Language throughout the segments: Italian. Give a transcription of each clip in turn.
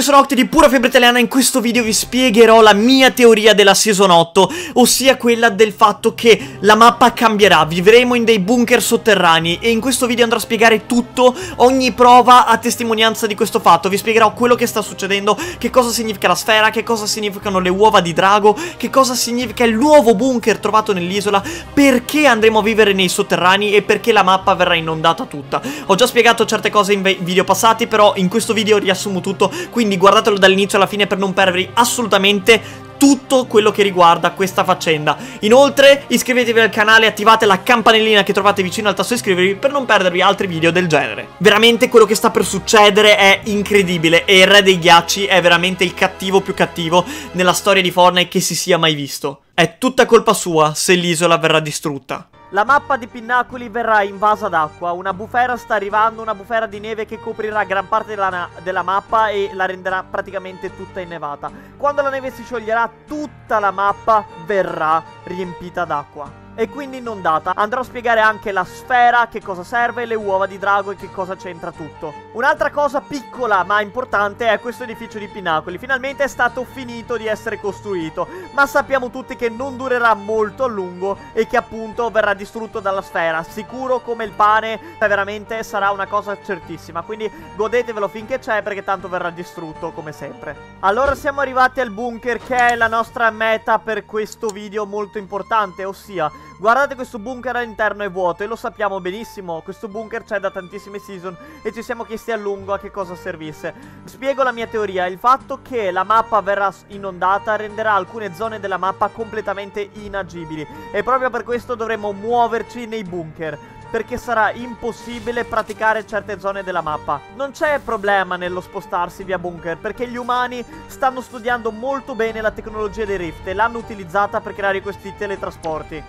sono Octi di Pura Febbre Italiana e in questo video vi spiegherò la mia teoria della Season 8, ossia quella del fatto che la mappa cambierà, vivremo in dei bunker sotterranei e in questo video andrò a spiegare tutto, ogni prova a testimonianza di questo fatto. Vi spiegherò quello che sta succedendo, che cosa significa la sfera, che cosa significano le uova di drago, che cosa significa il nuovo bunker trovato nell'isola, perché andremo a vivere nei sotterranei e perché la mappa verrà inondata tutta. Ho già spiegato certe cose in video passati, però in questo video riassumo tutto. Quindi guardatelo dall'inizio alla fine per non perdervi assolutamente tutto quello che riguarda questa faccenda. Inoltre iscrivetevi al canale e attivate la campanellina che trovate vicino al tasto iscrivervi per non perdervi altri video del genere. Veramente quello che sta per succedere è incredibile e il Re dei Ghiacci è veramente il cattivo più cattivo nella storia di Fortnite che si sia mai visto. È tutta colpa sua se l'isola verrà distrutta. La mappa di Pinnacoli verrà invasa d'acqua, una bufera sta arrivando, una bufera di neve che coprirà gran parte della mappa e la renderà praticamente tutta innevata. Quando la neve si scioglierà, tutta la mappa verrà riempita d'acqua e quindi inondata. Andrò a spiegare anche la sfera, che cosa serve, le uova di drago e che cosa c'entra tutto. Un'altra cosa piccola ma importante è questo edificio di Pinnacoli. Finalmente è stato finito di essere costruito, ma sappiamo tutti che non durerà molto a lungo e che appunto verrà distrutto dalla sfera. Sicuro come il pane, veramente sarà una cosa certissima. Quindi godetevelo finché c'è, perché tanto verrà distrutto come sempre. Allora siamo arrivati al bunker, che è la nostra meta per questo video molto importante, ossia guardate, questo bunker all'interno è vuoto e lo sappiamo benissimo. Questo bunker c'è da tantissime season e ci siamo chiesti a lungo a che cosa servisse. Spiego la mia teoria. Il fatto che la mappa verrà inondata renderà alcune zone della mappa completamente inagibili e proprio per questo dovremo muoverci nei bunker, perché sarà impossibile praticare certe zone della mappa. Non c'è problema nello spostarsi via bunker, perché gli umani stanno studiando molto bene la tecnologia dei rift e l'hanno utilizzata per creare questi teletrasporti.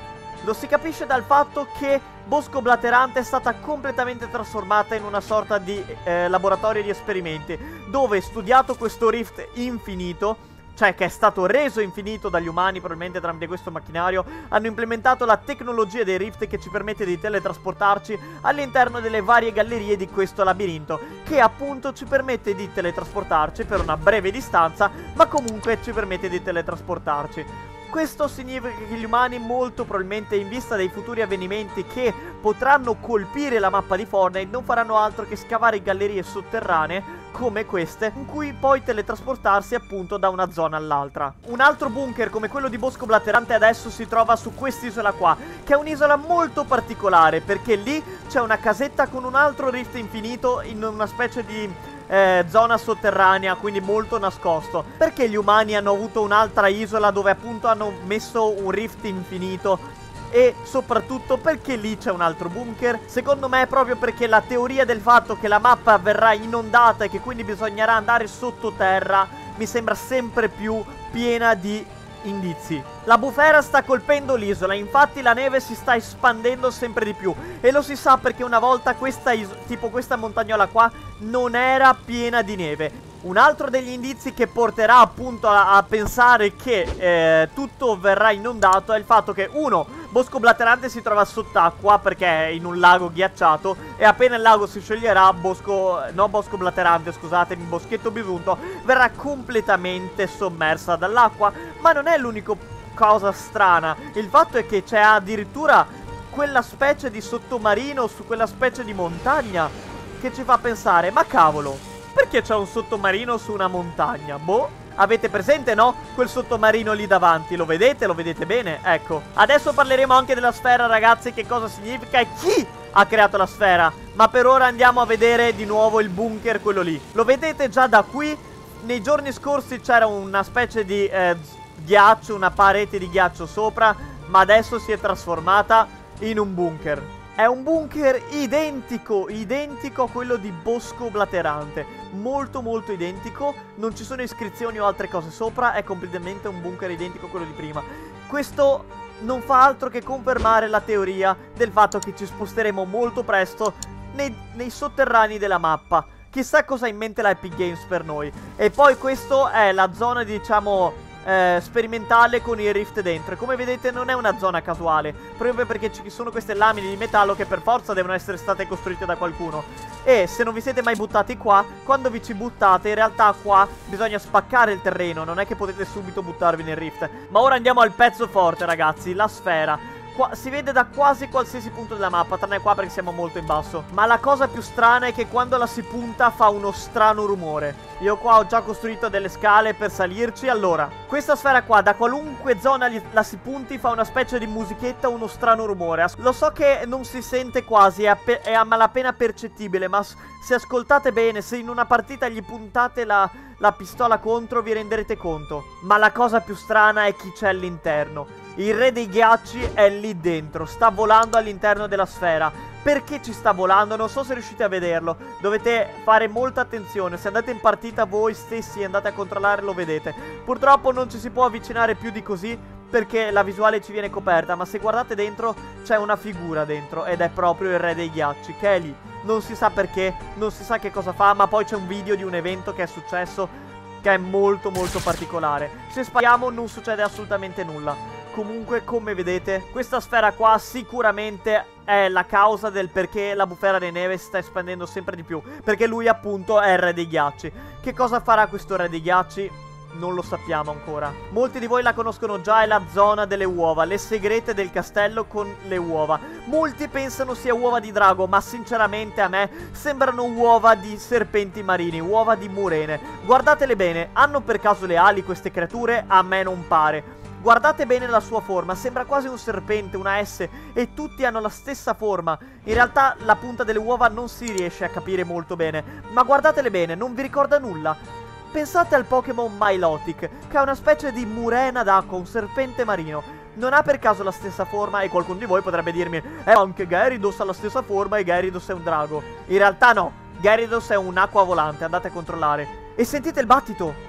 Lo si capisce dal fatto che Bosco Blaterante è stata completamente trasformata in una sorta di laboratorio di esperimenti, dove studiato questo rift infinito, cioè che è stato reso infinito dagli umani probabilmente tramite questo macchinario, hanno implementato la tecnologia dei rift che ci permette di teletrasportarci all'interno delle varie gallerie di questo labirinto, che appunto ci permette di teletrasportarci per una breve distanza, ma comunque ci permette di teletrasportarci. Questo significa che gli umani molto probabilmente, in vista dei futuri avvenimenti che potranno colpire la mappa di Fortnite, non faranno altro che scavare gallerie sotterranee come queste, in cui poi teletrasportarsi appunto da una zona all'altra. Un altro bunker come quello di Bosco Blaterante adesso si trova su quest'isola qua, che è un'isola molto particolare, perché lì c'è una casetta con un altro rift infinito in una specie di zona sotterranea, quindi molto nascosto. Perché gli umani hanno avuto un'altra isola dove appunto hanno messo un rift infinito? E soprattutto perché lì c'è un altro bunker? Secondo me è proprio perché la teoria del fatto che la mappa verrà inondata e che quindi bisognerà andare sottoterra mi sembra sempre più piena di indizi. La bufera sta colpendo l'isola, infatti la neve si sta espandendo sempre di più e lo si sa perché una volta questa montagnola qua non era piena di neve. Un altro degli indizi che porterà appunto a pensare che tutto verrà inondato è il fatto che, uno, Bosco Blaterante si trova sott'acqua perché è in un lago ghiacciato e appena il lago si scioglierà Bosco Blaterante, scusatemi, Boschetto Bisunto verrà completamente sommersa dall'acqua. Ma non è l'unica cosa strana, il fatto è che c'è addirittura quella specie di sottomarino su quella specie di montagna che ci fa pensare, ma cavolo, perché c'è un sottomarino su una montagna? Boh, avete presente, no? Quel sottomarino lì davanti, lo vedete? Lo vedete bene? Ecco. Adesso parleremo anche della sfera, ragazzi, che cosa significa e chi ha creato la sfera. Ma per ora andiamo a vedere di nuovo il bunker, quello lì. Lo vedete già da qui? Nei giorni scorsi c'era una specie di ghiaccio, una parete di ghiaccio sopra, ma adesso si è trasformata in un bunker. È un bunker identico a quello di Bosco Blaterante, molto molto identico, non ci sono iscrizioni o altre cose sopra, è completamente un bunker identico a quello di prima. Questo non fa altro che confermare la teoria del fatto che ci sposteremo molto presto nei sotterranei della mappa. Chissà cosa ha in mente la Epic Games per noi. E poi questo è la zona, diciamo, sperimentale con il rift dentro. E come vedete non è una zona casuale, proprio perché ci sono queste lamine di metallo che per forza devono essere state costruite da qualcuno. E se non vi siete mai buttati qua, quando vi ci buttate in realtà qua bisogna spaccare il terreno, non è che potete subito buttarvi nel rift. Ma ora andiamo al pezzo forte, ragazzi, la sfera. Qua si vede da quasi qualsiasi punto della mappa, tranne qua perché siamo molto in basso. Ma la cosa più strana è che quando la si punta fa uno strano rumore. Io qua ho già costruito delle scale per salirci. Allora, questa sfera qua, da qualunque zona la si punti, fa una specie di musichetta, uno strano rumore. Lo so che non si sente quasi, è a malapena percettibile, ma se ascoltate bene, se in una partita gli puntate la pistola contro, vi renderete conto. Ma la cosa più strana è chi c'è all'interno. Il re dei ghiacci è lì dentro, sta volando all'interno della sfera. Perché ci sta volando? Non so se riuscite a vederlo. Dovete fare molta attenzione. Se andate in partita voi stessi e andate a controllare, lo vedete. Purtroppo non ci si può avvicinare più di così, perché la visuale ci viene coperta. Ma se guardate dentro c'è una figura dentro, ed è proprio il re dei ghiacci, che è lì. Non si sa perché, non si sa che cosa fa, ma poi c'è un video di un evento che è successo, che è molto molto particolare. Se spariamo non succede assolutamente nulla. Comunque, come vedete, questa sfera qua sicuramente è la causa del perché la bufera di neve si sta espandendo sempre di più. Perché lui appunto è il re dei ghiacci. Che cosa farà questo re dei ghiacci? Non lo sappiamo ancora. Molti di voi la conoscono già, è la zona delle uova, le segrete del castello con le uova. Molti pensano sia uova di drago, ma sinceramente a me sembrano uova di serpenti marini, uova di murene. Guardatele bene, hanno per caso le ali queste creature? A me non pare. Guardate bene la sua forma, sembra quasi un serpente, una S, e tutti hanno la stessa forma. In realtà la punta delle uova non si riesce a capire molto bene, ma guardatele bene, non vi ricorda nulla? Pensate al Pokémon Milotic, che ha una specie di murena d'acqua, un serpente marino. Non ha per caso la stessa forma? E qualcuno di voi potrebbe dirmi, anche Gyarados ha la stessa forma e Gyarados è un drago. In realtà no, Gyarados è un'acqua volante, andate a controllare. E sentite il battito!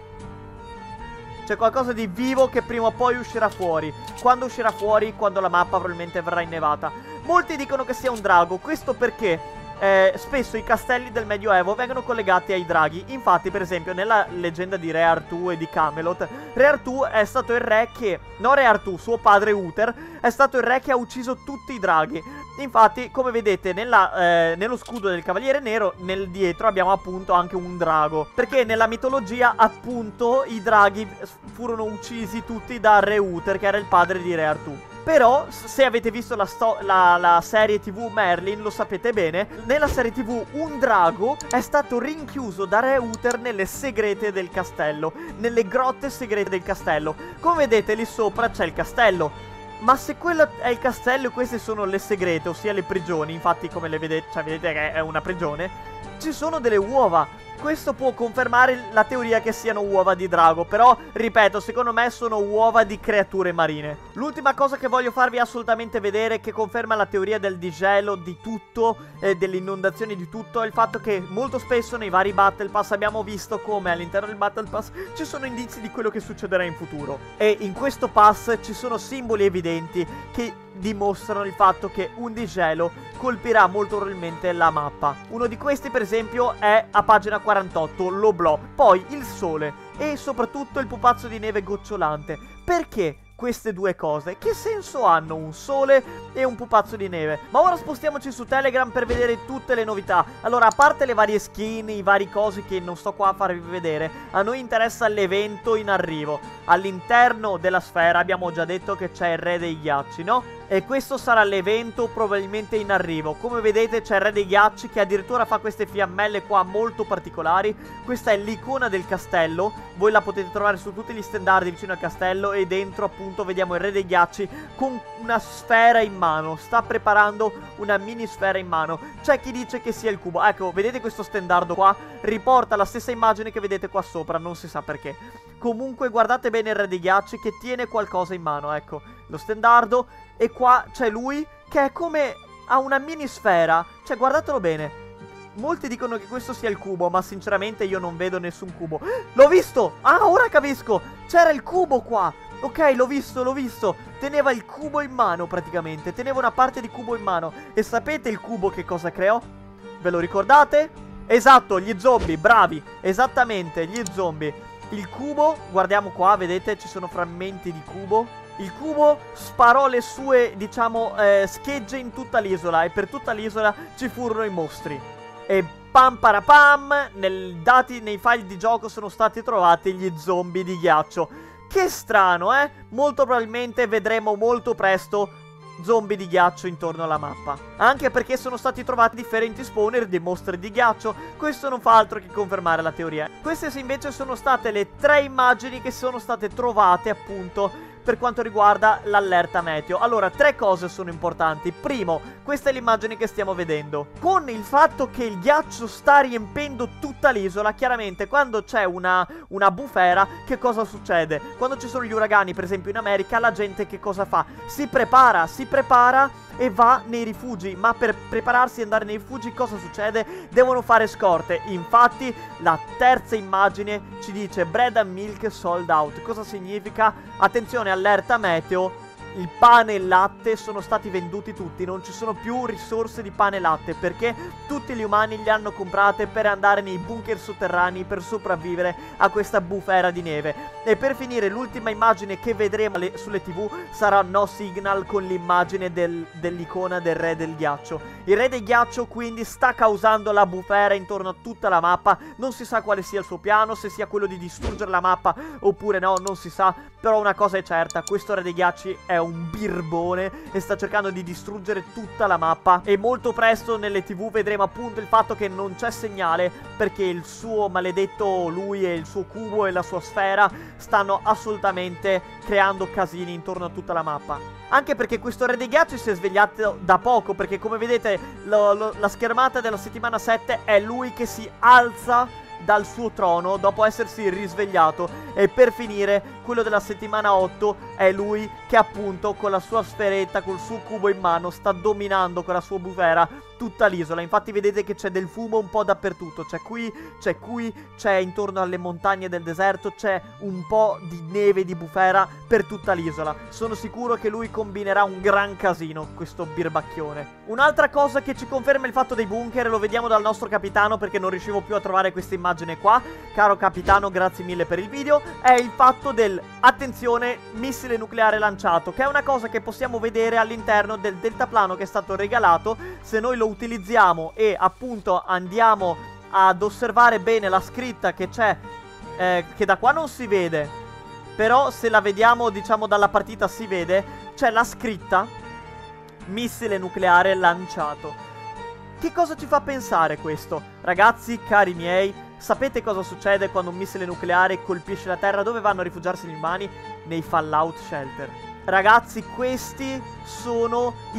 C'è qualcosa di vivo che prima o poi uscirà fuori. Quando uscirà fuori? Quando la mappa probabilmente verrà innevata. Molti dicono che sia un drago. Questo perché spesso i castelli del Medioevo vengono collegati ai draghi. Infatti, per esempio, nella leggenda di Re Artù e di Camelot, Re Artù è stato il re che... No, Re Artù, suo padre Uther è stato il re che ha ucciso tutti i draghi. Infatti, come vedete, nello scudo del Cavaliere Nero, nel dietro abbiamo appunto anche un drago. Perché nella mitologia, appunto, i draghi furono uccisi tutti da Re Uther, che era il padre di Re Artù. Però, se avete visto la serie TV Merlin, lo sapete bene, nella serie TV un drago è stato rinchiuso da Re Uther nelle segrete del castello, nelle grotte segrete del castello. Come vedete, lì sopra c'è il castello. Ma se quello è il castello e queste sono le segrete, ossia le prigioni, infatti come le vedete, cioè vedete che è una prigione, ci sono delle uova. Questo può confermare la teoria che siano uova di drago, però, ripeto, secondo me sono uova di creature marine. L'ultima cosa che voglio farvi assolutamente vedere, che conferma la teoria del digelo di tutto, delle inondazioni di tutto, è il fatto che molto spesso nei vari Battle Pass abbiamo visto come all'interno del Battle Pass ci sono indizi di quello che succederà in futuro. E in questo pass ci sono simboli evidenti che dimostrano il fatto che un digelo colpirà molto probabilmente la mappa. Uno di questi, per esempio, è a pagina 48, l'Oblò, poi il sole e soprattutto il pupazzo di neve gocciolante. Perché queste due cose? Che senso hanno un sole e un pupazzo di neve? Ma ora spostiamoci su Telegram per vedere tutte le novità. Allora, a parte le varie skin, i vari cosi che non sto qua a farvi vedere, a noi interessa l'evento in arrivo. All'interno della sfera abbiamo già detto che c'è il re dei ghiacci, no? E questo sarà l'evento probabilmente in arrivo. Come vedete c'è il re dei ghiacci che addirittura fa queste fiammelle qua molto particolari. Questa è l'icona del castello. Voi la potete trovare su tutti gli stendardi vicino al castello. E dentro appunto vediamo il re dei ghiacci con una sfera in mano. Sta preparando una mini sfera in mano. C'è chi dice che sia il cubo. Ecco, vedete questo stendardo qua? Riporta la stessa immagine che vedete qua sopra. Non si sa perché. Comunque guardate bene il re dei ghiacci che tiene qualcosa in mano. Ecco, lo stendardo. E qua c'è lui che è come ha una mini sfera. Cioè guardatelo bene. Molti dicono che questo sia il cubo, ma sinceramente io non vedo nessun cubo. L'ho visto! Ah, ora capisco! C'era il cubo qua! Ok, l'ho visto. Teneva il cubo in mano praticamente. Teneva una parte di cubo in mano. E sapete il cubo che cosa creò? Ve lo ricordate? Esatto, gli zombie, bravi. Esattamente, gli zombie. Il cubo, guardiamo qua, vedete, ci sono frammenti di cubo. Il cubo sparò le sue, diciamo, schegge in tutta l'isola, e per tutta l'isola ci furono i mostri. E pam parapam, nei file di gioco sono stati trovati gli zombie di ghiaccio. Che strano, Molto probabilmente vedremo molto presto zombie di ghiaccio intorno alla mappa. Anche perché sono stati trovati differenti spawner di mostri di ghiaccio. Questo non fa altro che confermare la teoria. Queste invece sono state le 3 immagini che sono state trovate appunto per quanto riguarda l'allerta meteo. Allora, 3 cose sono importanti. Primo, questa è l'immagine che stiamo vedendo. Con il fatto che il ghiaccio sta riempendo tutta l'isola, chiaramente quando c'è una bufera, che cosa succede? Quando ci sono gli uragani, per esempio in America, la gente che cosa fa? Si prepara e va nei rifugi. Ma per prepararsi e andare nei rifugi cosa succede? Devono fare scorte. Infatti la terza immagine ci dice bread and milk sold out. Cosa significa? Attenzione, allerta meteo. Il pane e il latte sono stati venduti tutti. Non ci sono più risorse di pane e latte, perché tutti gli umani li hanno comprate per andare nei bunker sotterranei per sopravvivere a questa bufera di neve. E per finire, l'ultima immagine che vedremo sulle TV sarà No Signal, con l'immagine dell'icona del re del ghiaccio. Il re del ghiaccio quindi sta causando la bufera intorno a tutta la mappa. Non si sa quale sia il suo piano, se sia quello di distruggere la mappa oppure no, non si sa. Però una cosa è certa, questo re dei ghiacci è un birbone e sta cercando di distruggere tutta la mappa. E molto presto nelle TV vedremo appunto il fatto che non c'è segnale, perché il suo maledetto, lui e il suo cubo e la sua sfera stanno assolutamente creando casini intorno a tutta la mappa. Anche perché questo re dei ghiacci si è svegliato da poco, perché come vedete la schermata della settimana 7 è lui che si alza dal suo trono dopo essersi risvegliato. E per finire, quello della settimana 8 è lui che appunto con la sua sferetta, col suo cubo in mano, sta dominando con la sua bufera tutta l'isola. Infatti vedete che c'è del fumo un po' dappertutto. C'è qui, c'è intorno alle montagne del deserto, c'è un po' di neve, di bufera per tutta l'isola. Sono sicuro che lui combinerà un gran casino, questo birbacchione. Un'altra cosa che ci conferma il fatto dei bunker, lo vediamo dal nostro capitano, perché non riuscivo più a trovare questa immagine qua. Caro capitano, grazie mille per il video. È il fatto del, attenzione, missile nucleare lanciato, che è una cosa che possiamo vedere all'interno del deltaplano che è stato regalato. Se noi lo utilizziamo e appunto andiamo ad osservare bene la scritta che c'è, che da qua non si vede, però se la vediamo diciamo dalla partita si vede, c'è la scritta missile nucleare lanciato. Che cosa ci fa pensare questo? Ragazzi, cari miei, sapete cosa succede quando un missile nucleare colpisce la terra? Dove vanno a rifugiarsi gli umani? Nei fallout shelter. Ragazzi, questi sono i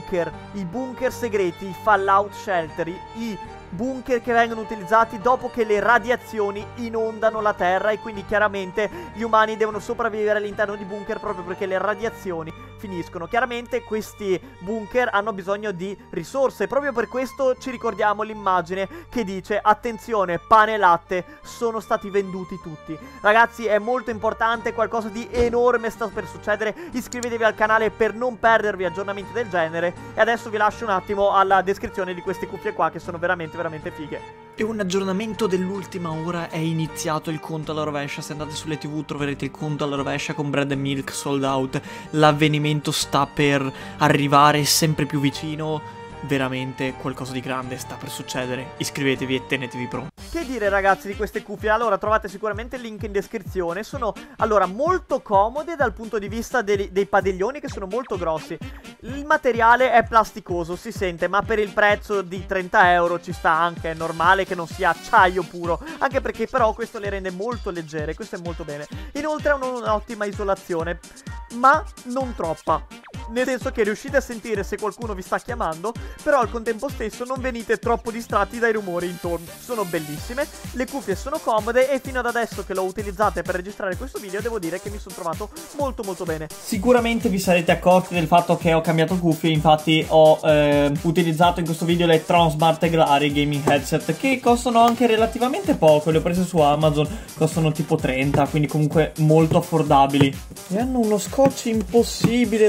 bunker segreti, i fallout shelter, i bunker che vengono utilizzati dopo che le radiazioni inondano la terra, e quindi chiaramente gli umani devono sopravvivere all'interno di bunker proprio perché le radiazioni finiscono. Chiaramente questi bunker hanno bisogno di risorse, proprio per questo ci ricordiamo l'immagine che dice attenzione, pane e latte sono stati venduti tutti. Ragazzi, è molto importante, qualcosa di enorme sta per succedere. Iscrivetevi al canale per non perdervi aggiornamenti del genere, e adesso vi lascio un attimo alla descrizione di queste cuffie qua che sono veramente fighe. E un aggiornamento dell'ultima ora: è iniziato il conto alla rovescia. Se andate sulle TV troverete il conto alla rovescia con bread and milk sold out. L'avvenimento sta per arrivare, sempre più vicino. Veramente qualcosa di grande sta per succedere. Iscrivetevi e tenetevi pronti. Che dire, ragazzi, di queste cuffie? Allora, trovate sicuramente il link in descrizione. Sono, allora, molto comode dal punto di vista dei padiglioni, che sono molto grossi. Il materiale è plasticoso, si sente, ma per il prezzo di 30 euro ci sta anche. È normale che non sia acciaio puro, anche perché però questo le rende molto leggere. Questo è molto bene. Inoltre hanno un'ottima isolazione, ma non troppa, nel senso che riuscite a sentire se qualcuno vi sta chiamando, però al contempo stesso non venite troppo distratti dai rumori intorno. Sono bellissime, le cuffie sono comode, e fino ad adesso che l'ho utilizzate per registrare questo video devo dire che mi sono trovato molto bene. Sicuramente vi sarete accorti del fatto che ho cambiato cuffie. Infatti ho utilizzato in questo video le Transmart Glary Gaming Headset, che costano anche relativamente poco. Le ho prese su Amazon, costano tipo 30, quindi comunque molto affordabili. E hanno uno scotch impossibile da aprire.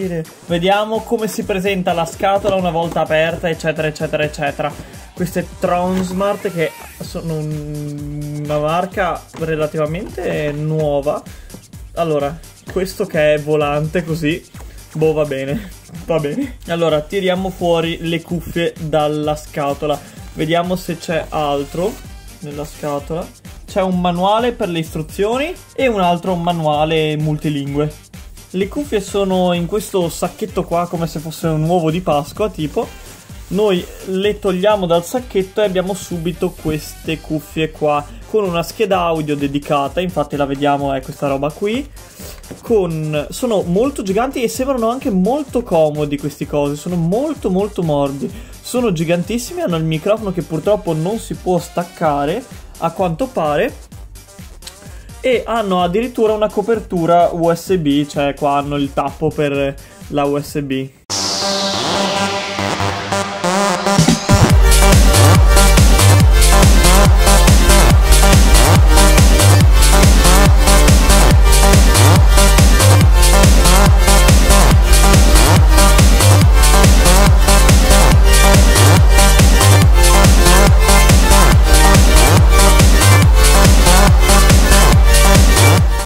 incredibile. Vediamo come si presenta la scatola una volta aperta, eccetera, eccetera, eccetera. Queste Tronsmart, che sono una marca relativamente nuova. Allora, questo che è volante così, boh, va bene, va bene. Allora, tiriamo fuori le cuffie dalla scatola. Vediamo se c'è altro nella scatola. C'è un manuale per le istruzioni e un altro manuale multilingue. Le cuffie sono in questo sacchetto qua, come se fosse un uovo di Pasqua, tipo. Noi le togliamo dal sacchetto e abbiamo subito queste cuffie qua, con una scheda audio dedicata, infatti la vediamo, è questa roba qui. Sono molto giganti e sembrano anche molto comodi questi cosi, sono molto molto morbidi. Sono gigantissimi, hanno il microfono che purtroppo non si può staccare, a quanto pare. E hanno addirittura una copertura USB, cioè qua hanno il tappo per la USB.